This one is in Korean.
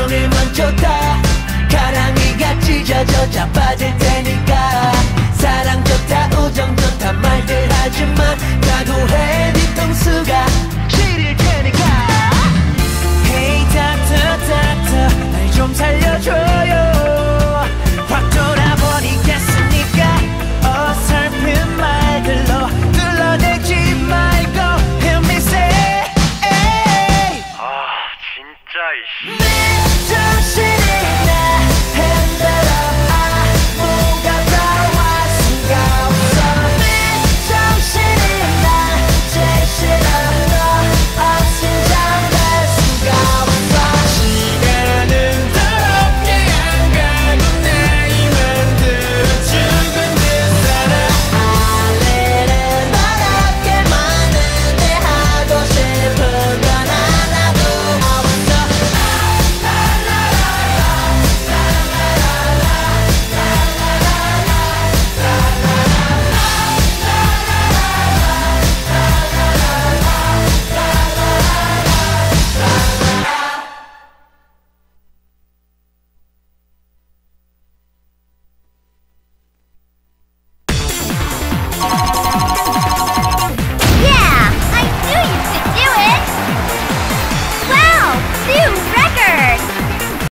정성이면 좋다. 가랑이가 찢어져 자빠질 테니까. 사랑 좋다 우정 좋다 말들 하지만 각오해 뒤통수가 지릴 테니까. Hey 닥터 날 좀 살려줘요. 확 돌아버리겠으니까 어설픈 말들로 둘러대지 말고 Hear me say. 아 진짜 이씨. 내 정신이